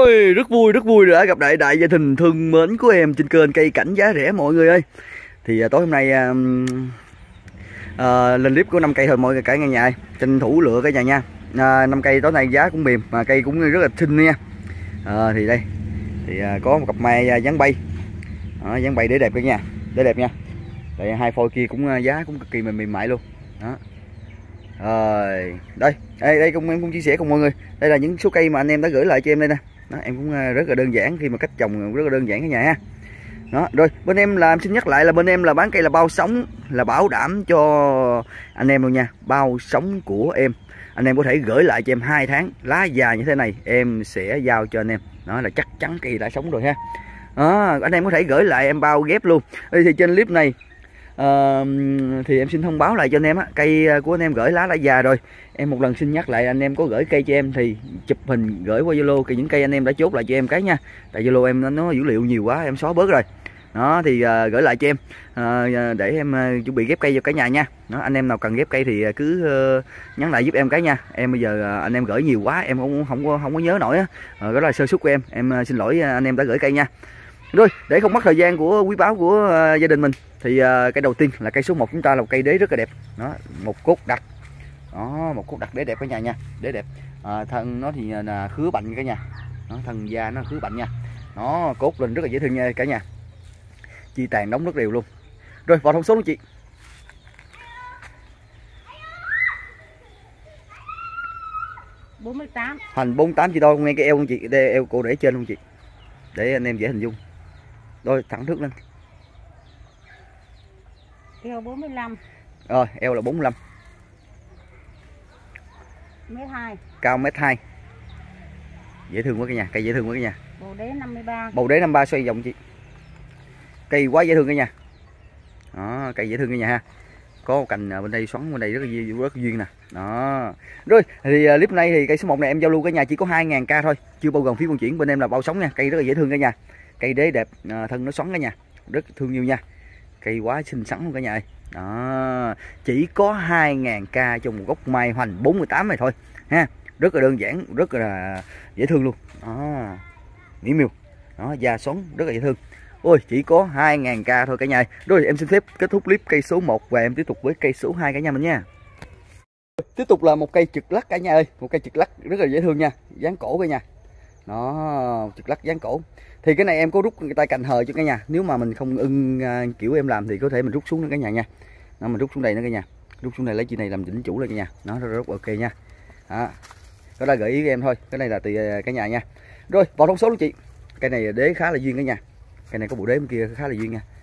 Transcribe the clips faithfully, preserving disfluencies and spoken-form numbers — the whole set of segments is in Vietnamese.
Ôi, rất vui rất vui đã gặp lại đại gia đình thân mến của em trên kênh Cây Cảnh Giá Rẻ mọi người ơi. Thì tối hôm nay à, à, lên clip của năm cây thôi mọi người cả nhà nhà ơi. Tranh thủ lựa cả nhà nha. À, năm cây tối nay giá cũng mềm mà cây cũng rất là xinh nha. À, thì đây thì à, có một cặp mai dáng bay, à, dáng bay để đẹp cả nhà, để đẹp nha. Đây hai phôi kia cũng giá cũng cực kỳ mềm mềm mại luôn. Đó. Rồi đây đây đây cũng em cũng chia sẻ cùng mọi người, đây là những số cây mà anh em đã gửi lại cho em đây nè. Đó, em cũng rất là đơn giản khi mà cách trồng rất là đơn giản cả nhà ha. Đó, rồi bên em là em xin nhắc lại là bên em là bán cây là bao sống, là bảo đảm cho anh em luôn nha. Bao sống của em anh em có thể gửi lại cho em hai tháng, lá già như thế này em sẽ giao cho anh em. Đó là chắc chắn cây đã sống rồi ha. Đó, anh em có thể gửi lại em bao ghép luôn. Thì trên clip này Uh, thì em xin thông báo lại cho anh em á, cây của anh em gửi lá đã già rồi. Em một lần xin nhắc lại, anh em có gửi cây cho em thì chụp hình gửi qua Zalo cái những cây anh em đã chốt lại cho em cái nha. Tại Zalo em nó dữ liệu nhiều quá em xóa bớt rồi. Đó thì uh, gửi lại cho em uh, để em uh, chuẩn bị ghép cây cho cả nhà nha. Đó, anh em nào cần ghép cây thì cứ uh, nhắn lại giúp em cái nha. Em bây giờ uh, anh em gửi nhiều quá em không không có không có nhớ nổi á. Uh, đó là sơ suất của em. Em uh, xin lỗi uh, anh em đã gửi cây nha. Rồi, để không mất thời gian của quý báu của uh, gia đình mình thì uh, cây đầu tiên là cây số một chúng ta là một cây đế rất là đẹp. Đó, một cốt đặc. Đó, một cốt đặc đế đẹp cả nhà nha, đế đẹp. À, thân nó thì là khứa bệnh cả nhà. Đó, thân da nó khứa bệnh nha. Nó cốt lên rất là dễ thương nha cả nhà. Chi tàn đóng rất đều luôn. Rồi, vào thông số luôn chị. bốn mươi tám. Hành bốn mươi tám chị đo nghe cái eo không chị, đây, eo cô để trên không chị. Để anh em dễ hình dung. Đôi thẳng thước lên. Eo bốn mươi lăm. Rồi, eo là bốn mươi lăm. Mét hai. Cao mét hai. Dễ thương quá cả nhà, cây dễ thương quá cả nhà. Bầu đế năm mươi ba. Bầu đế năm mươi ba xoay vòng chị. Cây quá dễ thương cả nhà. Đó, cây dễ thương cả nhà ha. Có một cành bên đây xoắn bên đây rất là duyên, rất duyên nè. Đó. Rồi, thì clip này thì cây số một này em giao lưu cả nhà chỉ có hai ngàn k thôi, chưa bao gồm phí vận chuyển. Bên em là bao sống nha, cây rất là dễ thương cả nhà. Cây đế đẹp, thân nó xoắn cả nhà, rất thương yêu nha. Cây quá xinh xắn luôn cả nhà ơi. Đó, chỉ có hai ngàn k cho một gốc mai hoành bốn mươi tám này thôi ha. Rất là đơn giản, rất là dễ thương luôn. Đó, mỹ miều. Đó, da xoắn rất là dễ thương. Ôi, chỉ có hai ngàn k thôi cả nhà ơi. Rồi em xin phép kết thúc clip cây số một và em tiếp tục với cây số hai cả nhà mình nha. Tiếp tục là một cây trực lắc cả nhà ơi, một cây trực lắc rất là dễ thương nha, dáng cổ cả nhà. Đó, trực lắc dáng cổ. Thì cái này em có rút cái tay cành hờ cho cả nhà. Nếu mà mình không ưng uh, kiểu em làm thì có thể mình rút xuống nữa cả nhà nha. Đó, mình rút xuống đây nữa cả nhà. Rút xuống đây lấy chi này làm chỉnh chủ lên cả nhà. Nó rất, rất ok nha. Đó. Có đã gợi ý với em thôi. Cái này là tùy cả nhà nha. Rồi, vào thông số luôn chị. Cây này đế khá là duyên cả nhà. Cây này có bộ đế bên kia khá là duyên nha.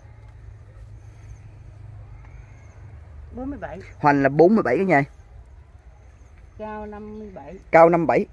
bốn mươi bảy. Hoành là bốn mươi bảy cả nhà. Cao năm mươi bảy. Cao năm mươi bảy.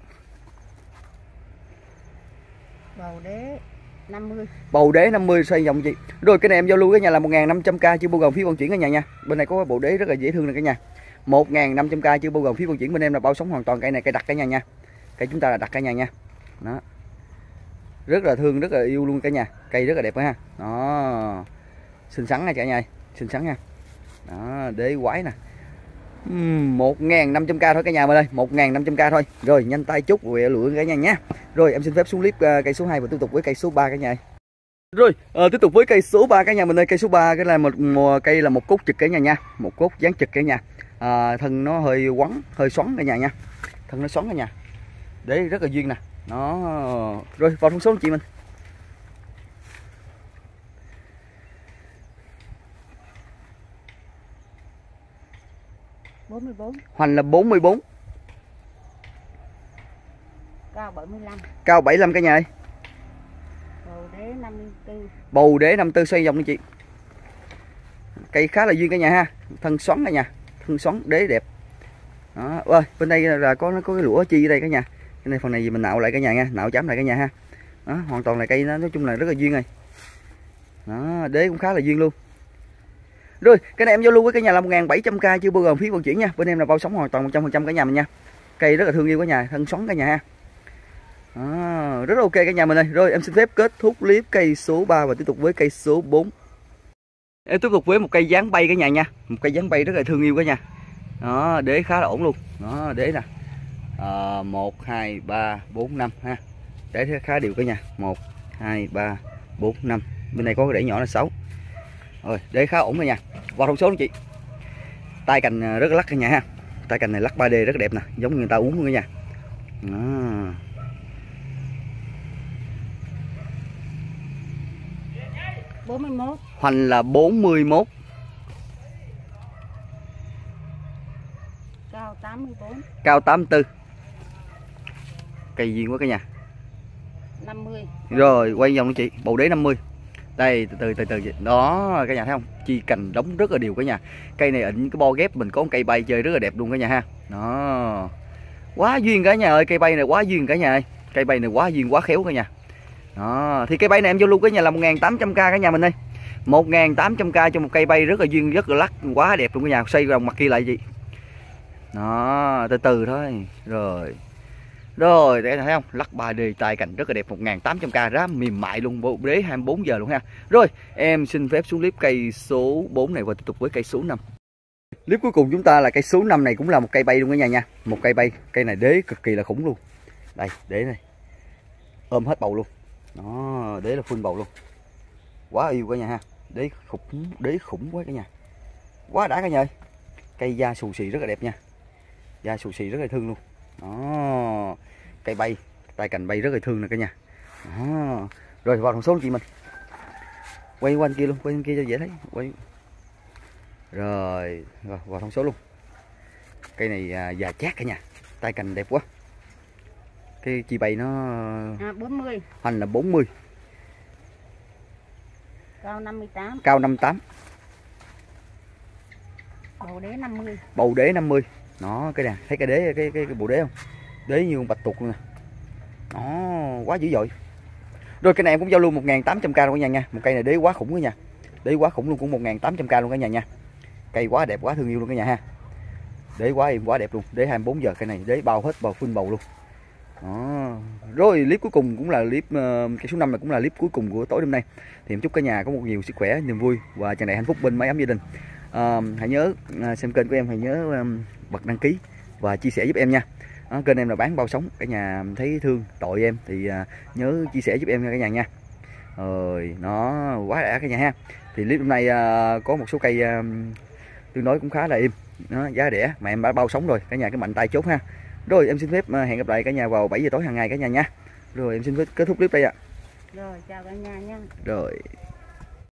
Bầu đế năm mươi. Bầu đế năm mươi xoay vòng chị. Rồi cái này em giao lưu cả nhà là một nghìn năm trăm k chưa bao gồm phí vận chuyển cả nhà nha. Bên này có bộ đế rất là dễ thương này cả nhà. một nghìn năm trăm k chưa bao gồm phí vận chuyển, bên em là bao sống hoàn toàn. Cây này cây đặt cả nhà nha. Cây chúng ta là đặt cả nhà nha. Đó. Rất là thương, rất là yêu luôn cả nhà. Cây rất là đẹp ha. Đó. Xinh xắn nha cả nhà ơi, xinh xắn nha. Đó, đế quái nè. một nghìn năm trăm k thôi cả nhà mình ơi, một nghìn năm trăm k thôi. Rồi nhanh tay chút rồi lựa cả nhà nhé. Rồi em xin phép xuống clip uh, cây số hai và tiếp tục với cây số ba cả nhà ơi. Rồi uh, tiếp tục với cây số ba cả nhà mình ơi. Cây số ba cái là một, một cây là một cốt trực cả nhà nha, một cốt dáng trực cả nhà. À, thân nó hơi quắn, hơi xoắn cả nhà nha. Thân nó xoắn cả nhà. Đấy rất là duyên nè. Nó rồi vào thông số chị mình. bốn mươi bốn. Hoành là bốn mươi bốn. Cao bảy mươi lăm. Cao bảy mươi lăm cả nhà ơi. Bầu đế năm mươi tư. Bầu đế năm mươi tư xoay vòng đi chị. Cây khá là duyên cả nhà ha, thân xoắn cả nhà, thân xoắn đế đẹp. Đó, ơi bên đây là có nó có cái lũa chi ở đây cả nhà. Cái này phần này gì mình nạo lại cả nhà nha, nạo chám lại cả nhà ha. Đó, hoàn toàn là cây nó nói chung là rất là duyên rồi. Đó, đế cũng khá là duyên luôn. Rồi, cái này em giao lưu với cả nhà là một nghìn bảy trăm k chưa bao gồm phí vận chuyển nha. Bên em là bao sống hoàn toàn một trăm phần trăm cả nhà mình nha. Cây rất là thương yêu cả nhà, thân xoắn cả nhà ha. Đó, rất là ok cả nhà mình ơi. Rồi em xin phép kết thúc clip cây số ba và tiếp tục với cây số bốn. Em tiếp tục với một cây dáng bay cả nhà nha. Một cây dáng bay rất là thương yêu cả nhà. Đó, đế khá là ổn luôn. Đó, đế nè. À, một, hai, ba, bốn, năm ha. Để khá đều cả nhà. Một, hai, ba, bốn, năm. Bên này có cái rễ nhỏ là sáu. Rồi, để khá ổn rồi nha. Vào thông số anh chị. Tay cành rất là lắc cả nhà ha. Tay cành này lắc ba D rất là đẹp nè, giống như người ta uống luôn cả nhà. Đó. bốn mươi mốt. Hoành là bốn mươi mốt. Cao tám mươi tư. Cao tám mươi tư. Cây duyên quá cả nhà. năm mươi. Rồi quay vòng chị, bầu đế năm mươi. Đây từ từ từ từ đó cả nhà thấy không? Chi cành đóng rất là đều cả nhà. Cây này ịnh cái bo ghép mình có một cây bay chơi rất là đẹp luôn cả nhà ha. Đó. Quá duyên cả nhà ơi, cây bay này quá duyên cả nhà ơi. Cây bay này quá duyên quá khéo cả nhà. Đó, thì cây bay này em vô luôn cả nhà là một nghìn tám trăm k cả nhà mình ơi. một nghìn tám trăm k cho một cây bay rất là duyên, rất là lắc, quá đẹp luôn cả nhà. Xoay vòng mặt kia lại gì. Đó, từ từ thôi. Rồi. Rồi, để thấy không? Lắc ba D tay cành rất là đẹp, một nghìn tám trăm k giá mềm mại luôn, bộ đế hai mươi bốn giờ luôn ha. Rồi, em xin phép xuống clip cây số bốn này và tiếp tục với cây số năm. Clip cuối cùng chúng ta là cây số năm này cũng là một cây bay luôn cả nhà nha. Một cây bay, cây này đế cực kỳ là khủng luôn. Đây, đế này. Ôm hết bầu luôn. Đó, đế là full bầu luôn. Quá yêu cả nhà ha. Đế khủng, đế khủng quá cả nhà. Quá đã cả nhà ơi. Cây da xù xì rất là đẹp nha. Da xù xì rất là thương luôn. Đó. Cây bay, tay cành bay rất là thương nè cả nhà. Đó. Rồi vào thông số chị mình. Quay qua bên kia luôn, quay bên kia cho dễ thấy. Quay. Rồi, rồi vào thông số luôn. Cây này à, già chát cả nhà. Tay cành đẹp quá. Cái chi bay nó À, bốn mươi. Hoành là bốn mươi. Cao năm mươi tám. Cao năm mươi tám. Bầu đế năm mươi. Bầu đế năm mươi. Nó cái nè, thấy cái đế cái cái, cái bộ đế không? Đế như con bạch tuộc luôn nè. Đó, quá dữ dội. Rồi cây này em cũng giao luôn một nghìn tám trăm k luôn cả nhà nha. Một cây này đế quá khủng cả nhà. Đế quá khủng luôn, cũng một nghìn tám trăm k luôn cả nhà nha. Cây quá đẹp, quá thương yêu luôn cả nhà ha. Đế quá em quá đẹp luôn, đế hai mươi bốn giờ cây này đế bao hết bầu full bầu luôn. Đó. Rồi clip cuối cùng cũng là clip uh, cái số năm này cũng là clip cuối cùng của tối hôm nay. Thì em chúc cả nhà có một nhiều sức khỏe, niềm vui và tràn đầy hạnh phúc bên mái ấm gia đình. Uh, hãy nhớ uh, xem kênh của em, hãy nhớ um, bật đăng ký và chia sẻ giúp em nha. Đó, kênh em là bán bao sống, cả nhà thấy thương tội em thì uh, nhớ chia sẻ giúp em nha cả nhà nha. Rồi nó quá đã cả nhà ha. Thì clip hôm nay uh, có một số cây uh, tương đối cũng khá là im, nó giá rẻ mà em đã bao sống rồi cả nhà, cái mạnh tay chốt ha. Rồi em xin phép uh, hẹn gặp lại cả nhà vào bảy giờ tối hàng ngày cả nhà nha. Rồi em xin phép kết thúc clip đây ạ. Rồi chào cả nhà nha. Rồi.